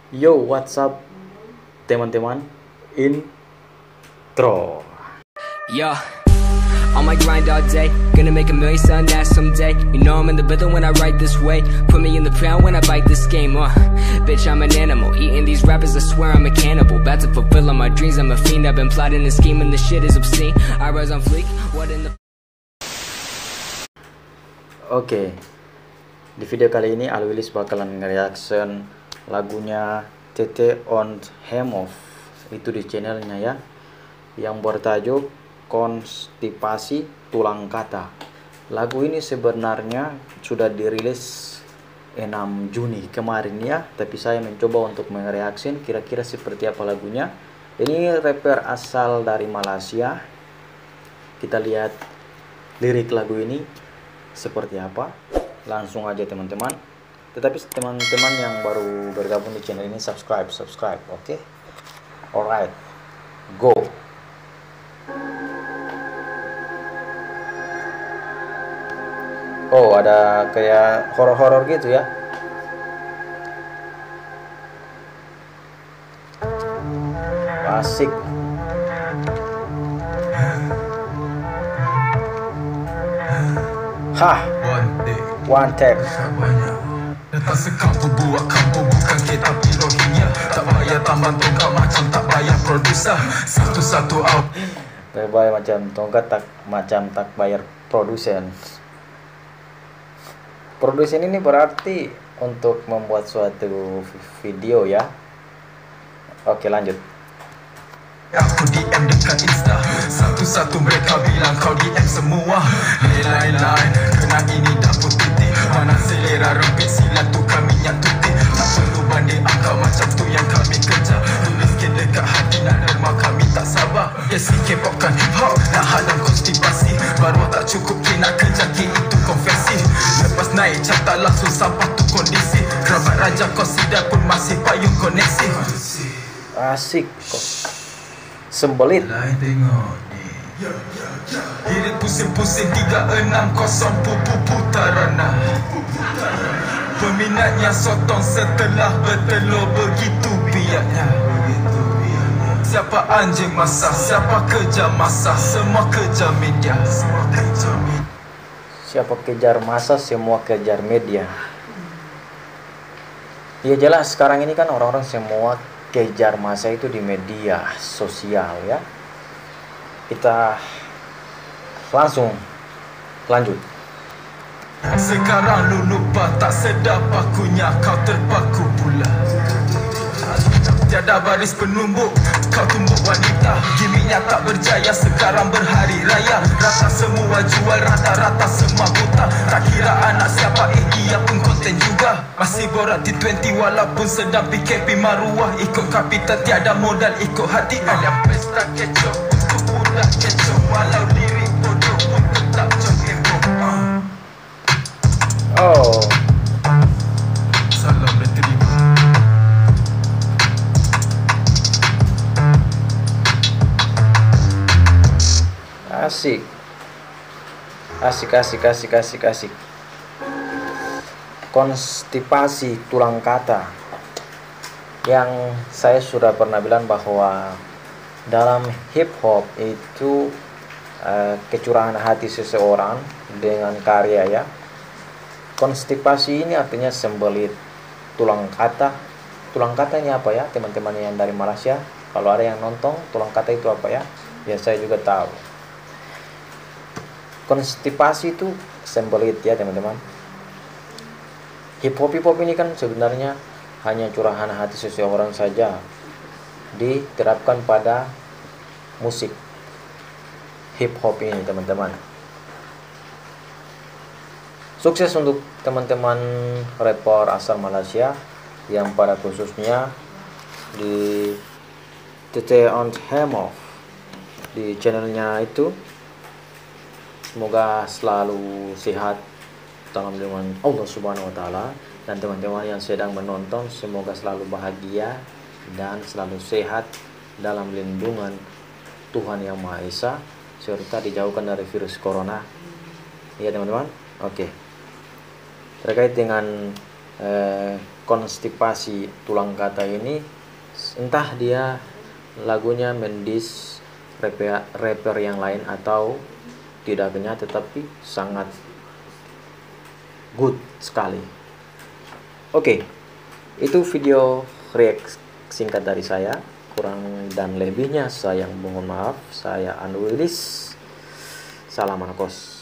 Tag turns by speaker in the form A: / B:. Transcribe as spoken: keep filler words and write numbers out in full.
A: Yo, what's up teman-teman? Intro.
B: Yo, on my grind all day, gonna make a million son that someday. You know I'm in the building when I write this way. Put me in the pound when I bite this game. Uh, bitch, I'm an animal. Eating these rappers, I swear I'm a cannibal. About to fulfill all my dreams. I'm a fiend. I've been plotting and scheming. This shit is obscene. I rise on fleek. What in the
A: Oke, di video kali ini Alwilis bakalan nge-reaction lagunya T T on Hemov, itu di channelnya ya, yang bertajuk Konstipasi Tulang Kata. Lagu ini sebenarnya sudah dirilis enam Juni kemarin ya, tapi saya mencoba untuk mereaksi kira-kira seperti apa lagunya. Ini rapper asal dari Malaysia. Kita lihat lirik lagu ini seperti apa. Langsung aja teman-teman. Tetapi teman-teman yang baru bergabung di channel ini, subscribe, subscribe, oke? Okay? Alright, go. Oh, ada kayak horor-horor gitu ya. Asik. Hah, one take.
C: Datang sekampung buat kampung, bukan kita piloginya. Tak bayar tambah tongkat macam tak bayar produser. Satu-satu out.
A: Tak bayar macam tongkat, tak macam tak bayar produsen. Produsen ini berarti untuk membuat suatu video ya. Oke, lanjut.
C: Aku D M dekat Insta. Satu-satu mereka bilang kau D M semua. Lain-lain, kena ini dapur titik. Mana selera rempit silat tu kami yang tutik. Tak perlu banding angka macam tu yang kami kejar. Tuliskan dekat hati nak derma kami tak sabar. Yes, K-pop kan hip hop, nak hadam konstipasi. Baru tak cukup kena kejar itu konversi. Lepas naik carta langsung sampah tu kondisi. Kerabat raja kau sidar pun masih payung koneksi.
A: Asik kok. Sembelit.
C: Lain tengok ni. Irit pusing-pusing tiga enam kosong pupu putarana. Peminatnya sotong setelah bertelur begitu biaknya. Siapa anjing masa, siapa kejar masa, semua kejar media.
A: Siapa kejar masa, semua kejar media. Ya jelas sekarang ini kan orang-orang semua kejar masa itu di media sosial ya. Kita langsung lanjut.
C: Sekarang lu lupa tak sedap pakunya, kau terpaku pula. Tiada baris penumbuk, kau tumbuk wanita. Gimiknya tak berjaya, sekarang berhari raya. Rata semua jual, rata-rata semua buta. Tak kira anak siapa, eh dia pun konten juga. Masih borak T dua puluh walaupun sedang P K P maruah. Ikut kapital tiada modal, ikut hati. Ada pesta kecoh untuk budak kecoh. Walau lirik bodoh pun tetap jom heboh.
A: Oh,
C: Salam diterima.
A: asik. Asik, asik, asik, asik, asik. Konstipasi tulang kata. Yang saya sudah pernah bilang bahwa dalam hip hop itu uh, kecurahan hati seseorang dengan karya ya. Konstipasi ini artinya sembelit. Tulang kata. Tulang kata ini apa ya teman-teman yang dari Malaysia? Kalau ada yang nonton, tulang kata itu apa ya? Ya saya juga tahu. Konstipasi itu sembelit ya teman-teman. Hip hop hip hop ini kan sebenarnya hanya curahan hati seseorang saja, diterapkan pada musik hip hop ini teman-teman. Sukses untuk teman-teman rapper asal Malaysia yang pada khususnya di T T on Hemov, di channelnya itu. Semoga selalu sehat dalam lindungan Allah Subhanahu wa taala, dan teman-teman yang sedang menonton semoga selalu bahagia dan selalu sehat dalam lindungan Tuhan Yang Maha Esa, serta dijauhkan dari virus corona. Iya teman-teman. Oke. Terkait dengan eh, konstipasi tulang kata ini, entah dia lagunya mendis rapper, rapper yang lain atau tidaknya, tetapi sangat good sekali. Oke, itu video react singkat dari saya. Kurang dan lebihnya saya mohon maaf. Saya Anu Willis. Salam Anakos.